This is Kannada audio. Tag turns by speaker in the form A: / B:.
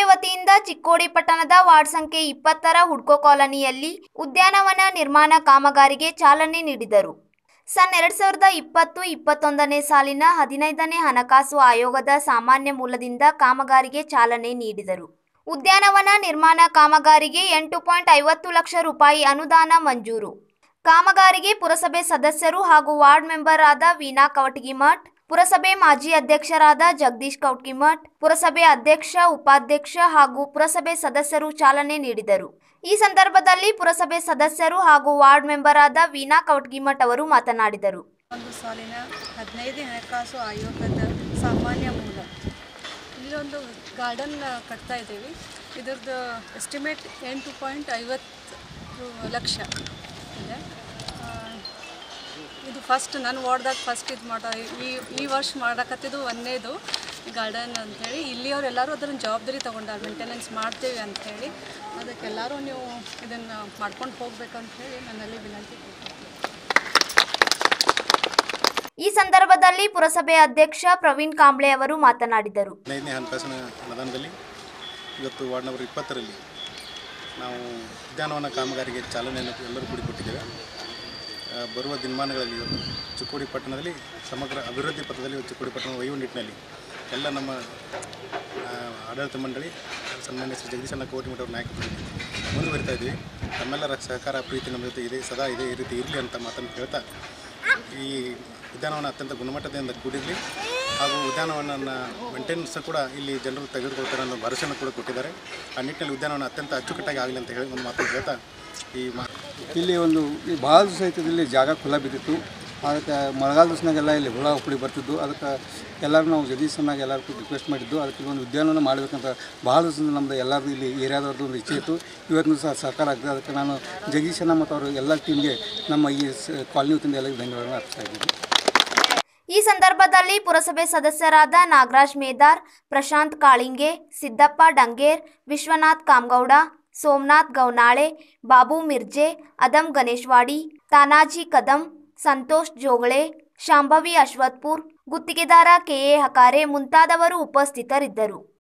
A: ಪುರಸಭೆ ವತಿಯಿಂದ ಚಿಕ್ಕೋಡಿ ಪಟ್ಟಣದ ವಾರ್ಡ್ ಸಂಖ್ಯೆ 20ರ ಹುಡ್ಕೋ ಕಾಲೋನಿಯಲ್ಲಿ ಉದ್ಯಾನವನ ನಿರ್ಮಾಣ ಕಾಮಗಾರಿಗೆ ಚಾಲನೆ ನೀಡಿದರು. ಸನ್ 2020-21ನೇ ಸಾಲಿನ 15ನೇ ಹಣಕಾಸು ಆಯೋಗದ ಸಾಮಾನ್ಯ ಮೂಲದಿಂದ ಕಾಮಗಾರಿಗೆ ಚಾಲನೆ ನೀಡಿದರು. ಉದ್ಯಾನವನ ನಿರ್ಮಾಣ ಕಾಮಗಾರಿಗೆ 8.50 ಲಕ್ಷ ರೂಪಾಯಿ ಅನುದಾನ ಮಂಜೂರು. ಕಾಮಗಾರಿಗೆ ಪುರಸಭೆ ಸದಸ್ಯರು ಹಾಗೂ ವಾರ್ಡ್ ಮೆಂಬರ್ ಆದ ವೀಣಾ ಕವಟಗಿಮಠ್, ಪುರಸಭೆ ಮಾಜಿ ಅಧ್ಯಕ್ಷರಾದ ಜಗದೀಶ್ ಕವಟಗಿಮಠ್, ಪುರಸಭೆ ಅಧ್ಯಕ್ಷ, ಉಪಾಧ್ಯಕ್ಷ ಹಾಗೂ ಪುರಸಭೆ ಸದಸ್ಯರು ಚಾಲನೆ ನೀಡಿದರು. ಈ ಸಂದರ್ಭದಲ್ಲಿ ಪುರಸಭೆ ಸದಸ್ಯರು ಹಾಗೂ ವಾರ್ಡ್ ಮೆಂಬರ್ ಆದ ವೀಣಾ ಕವಟಗಿಮಠ್ ಅವರು ಮಾತನಾಡಿದರು.
B: ಒಂದು ಸಾಲಿನ 15ನೇ ಹಣಕಾಸು ಆಯೋಗದ ಸಾಮಾನ್ಯ ಮೂಲ ಇಲ್ಲಿ ಒಂದು ಗಾರ್ಡನ್ ಕಟ್ತಾ ಇದ್ದೀವಿ. ಇದರದ್ದು ಎಸ್ಟಿಮೇಟ್ 8.50 ಲಕ್ಷ ಇದೆ. ಇದು ಫಸ್ಟ್ ನನ್ನ ವಾರ್ಡ್ದಾಗ ಫಸ್ಟ್ ಇದು ಈ ವರ್ಷ ಮಾಡಕತ್ತಿದ್ದು ಒಂದೇದು ಗಾರ್ಡನ್ ಅಂಥೇಳಿ. ಇಲ್ಲಿಯವರೆಲ್ಲರೂ ಅದನ್ನು ಜವಾಬ್ದಾರಿ ತೊಗೊಂಡಾರ, ಮೇಂಟೆನೆನ್ಸ್ ಮಾಡ್ತೇವೆ ಅಂಥೇಳಿ. ಅದಕ್ಕೆಲ್ಲರೂ ನೀವು ಇದನ್ನು ಮಾಡ್ಕೊಂಡು ಹೋಗ್ಬೇಕಂತೇಳಿ ನನ್ನಲ್ಲಿ ವಿನಂತಿ.
A: ಈ ಸಂದರ್ಭದಲ್ಲಿ ಪುರಸಭೆ ಅಧ್ಯಕ್ಷ ಪ್ರವೀಣ್ ಕಾಂಬ್ಳೆ ಅವರು ಮಾತನಾಡಿದರು.
C: 15ನೇ ಹಣಕಾಸಿನ ಅನುದಾನದಲ್ಲಿ ಇವತ್ತು ವಾರ್ಡ್ ನಂಬರ್ 20ರಲ್ಲಿ ನಾವು ಉದ್ಯಾನವನ ಕಾಮಗಾರಿಗೆ ಚಾಲನೆಯನ್ನು ಎಲ್ಲರೂ ಕೂಡಿ ಕೊಟ್ಟಿದ್ದೇವೆ. ಬರುವ ದಿನಮಾನಗಳಲ್ಲಿ ಇವತ್ತು ಚಿಕ್ಕೋಡಿ ಪಟ್ಟಣದಲ್ಲಿ ಸಮಗ್ರ ಅಭಿವೃದ್ಧಿ ಪಥದಲ್ಲಿ ಚಿಕ್ಕೋಡಿ ಪಟ್ಟಣ ಒಯ್ಯುವ ನಿಟ್ಟಿನಲ್ಲಿ ಎಲ್ಲ ನಮ್ಮ ಆಡಳಿತ ಮಂಡಳಿ ಸನ್ಮಾನ್ಯ ಶ್ರೀ ಜಗದೀಶಣ್ಣ ಕವಟಗಿಮಠ್ ಅವರ ನಾಯಕತ್ವದಲ್ಲಿ ಮುಂದುವರಿತಾ ಇದ್ದೀವಿ. ನಮ್ಮೆಲ್ಲರ ಸಹಕಾರ ಪ್ರೀತಿ ನಮ್ಮ ಜೊತೆ ಇದೆ, ಸದಾ ಇದೆ, ಈ ರೀತಿ ಇರಲಿ ಅಂತ ಮಾತನ್ನು ಹೇಳ್ತಾ ಈ ಉದ್ಯಾನವನ ಅತ್ಯಂತ ಗುಣಮಟ್ಟದಿಂದ ಕೂಡಿರಲಿ ಹಾಗೂ ಉದ್ಯಾನವನ ಮೇಂಟೆನೆನ್ಸ್ ಕೂಡ ಇಲ್ಲಿ ಜನರು ತೆಗೆದುಕೊಳ್ತಾರೆ ಅನ್ನೋ ಭರವಸೆಯನ್ನು ಕೂಡ ಕೊಟ್ಟಿದ್ದಾರೆ. ಆ ನಿಟ್ಟಿನಲ್ಲಿ ಉದ್ಯಾನವನ ಅತ್ಯಂತ ಅಚ್ಚುಕಟ್ಟಾಗಿ ಆಗಲಿ ಅಂತ ಹೇಳಿ ಒಂದು ಮಾತನ್ನು ಹೇಳ್ತಾ
D: ಇಲ್ಲಿ ಒಂದು ಭಾಳ ದಿವಸ ಐತೆ ಇಲ್ಲಿ ಜಾಗ ಖುಲ್ಲ ಬಿದ್ದಿತ್ತು. ಅದಕ್ಕೆ ಮಳೆಗಾಲ ದಿವಸನಾಗೆಲ್ಲ ಇಲ್ಲಿ ಹುಳ ಹುಪ್ಪಡಿ ಬರ್ತಿದ್ದು. ಅದಕ್ಕೆ ಎಲ್ಲರೂ ನಾವು ಜಗದೀಶನಾಗ ಎಲ್ಲರಿಗೂ ರಿಕ್ವೆಸ್ಟ್ ಮಾಡಿದ್ದು, ಅದಕ್ಕೆ ಒಂದು ಉದ್ಯಾನವನ ಮಾಡಬೇಕಂತ ಭಾಳ ದಿವಸದಿಂದ ನಮ್ಮದು ಎಲ್ಲರದು ಇಲ್ಲಿ ಏರಿಯಾದವ್ರದ್ದು ಒಂದು ಇಚ್ಛೆ ಇತ್ತು. ಇವತ್ತು ಸಹ ಸಹಕಾರ ಆಗ್ತದೆ. ಅದಕ್ಕೆ ನಾನು ಜಗದೀಶಣ್ಣ ಮತ್ತು ಅವರು ಎಲ್ಲ ಟೀಮ್ಗೆ ನಮ್ಮ ಈ ಕಾಲನಿ ವತಿಯಿಂದ ಎಲ್ಲರಿಗೂ ಧನ್ಯವಾದಗಳನ್ನು ಅರ್ಪಿಸ್ತಾ ಇದ್ದೀನಿ.
A: ಈ ಸಂದರ್ಭದಲ್ಲಿ ಪುರಸಭೆ ಸದಸ್ಯರಾದ ನಾಗರಾಜ್ ಮೇದಾರ್, ಪ್ರಶಾಂತ್ ಕಾಳಿಂಗೆ, ಸಿದ್ದಪ್ಪ ಡಂಗೇರ್, ವಿಶ್ವನಾಥ್ ಕಾಮಗೌಡ, ಸೋಮನಾಥ್ ಗೌನಾಳೆ, ಬಾಬು ಮಿರ್ಜೆ, ಅದಮ್ ಗಣೇಶ್ವಾಡಿ, ತಾನಾಜಿ ಕದಂ, ಸಂತೋಷ್ ಜೋಗಳೆ, ಶಾಂಭವಿ ಅಶ್ವತ್ಪುರ್, ಗುತ್ತಿಗೆದಾರ ಕೆಎ ಹಕಾರೆ ಮುಂತಾದವರು ಉಪಸ್ಥಿತರಿದ್ದರು.